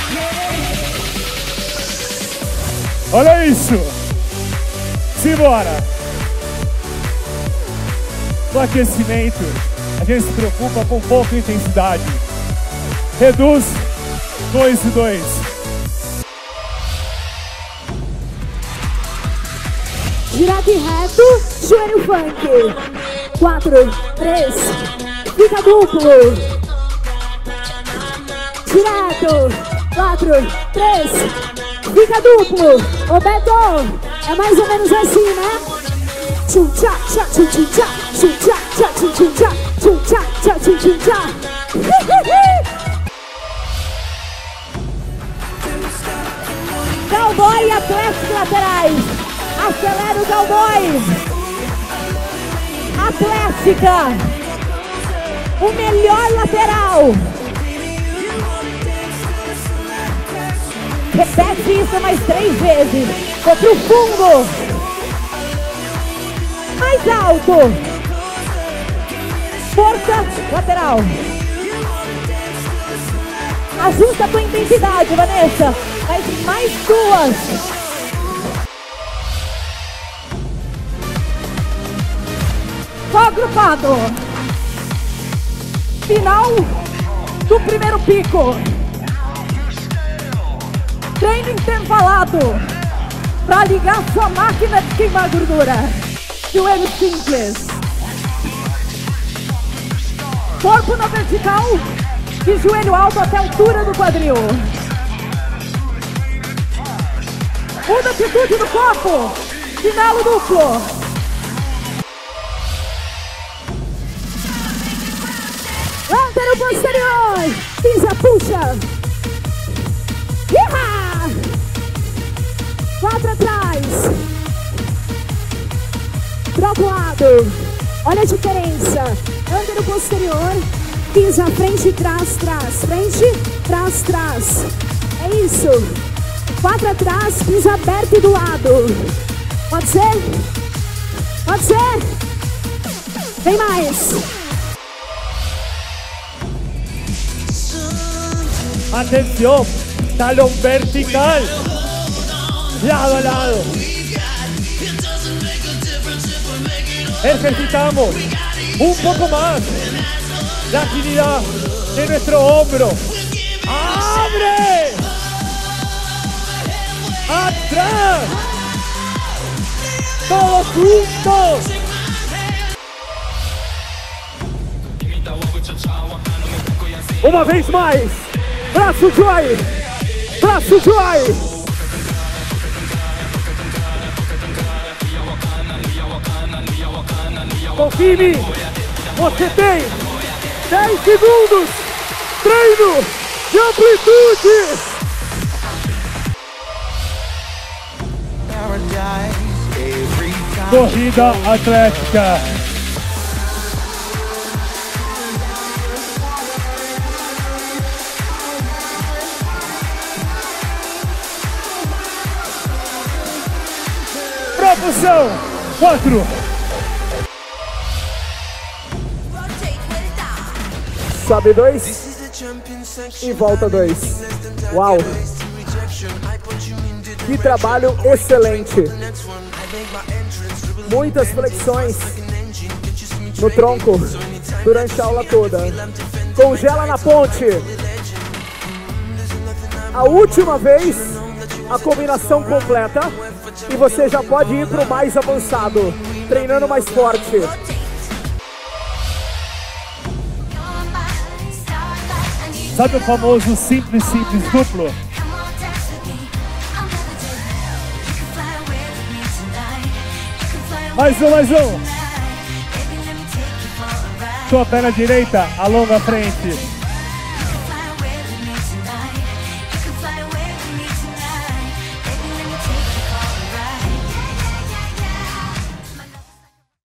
Olha isso! Simbora! No aquecimento, a gente se preocupa com pouca intensidade. Reduz 2 e 2. Direto e reto, joelho funk. 4, 3, fica duplo. Direto, 4, 3, fica duplo. Ô Beto, é mais ou menos assim, né? Tchum tchá tchá tchum tchum tchá, tchum tchá tchá tchum tchum tchá, tchum tchá tchá tchum tchum tchá. Cowboy e Atlético laterais. Acelera o cowboy. Atlética. O melhor lateral. Repete isso mais 3 vezes. Foi pro fundo. Mais alto. Força lateral. Ajusta a tua intensidade, Vanessa. Mais 2. Só agrupado. Final do primeiro pico. Treino intervalado para ligar sua máquina de queimar gordura. Joelho simples. Corpo na vertical e joelho alto até a altura do quadril. Muda a atitude do corpo. Chinelo duplo. Lateral posterior. Pisa, puxa. Iha! 4 atrás. Troca o lado. Olha a diferença. Ântero posterior. Pisa, frente, trás, trás. Frente, trás, trás. É isso. 4 atrás, pisa aberto e do lado. Pode ser? Pode ser? Vem mais. Atención, talón vertical. Lado a lado. Ejercitamos un poco más la agilidad de nuestro hombro. ¡Abre! ¡Atrás! ¡Todos juntos! Uma vez mais! Braço Joy! Braço Joy! Confie em mim! Você tem 10 segundos! Treino de amplitude! Corrida atlética. Propulsão 4. Sobe 2 e volta 2. Uau! Que trabalho excelente! Muitas flexões no tronco durante a aula toda. Congela na ponte. A última vez, a combinação completa e você já pode ir para o mais avançado, treinando mais forte. Sabe o famoso simples, simples duplo? Mais um. Sua perna direita alonga a frente.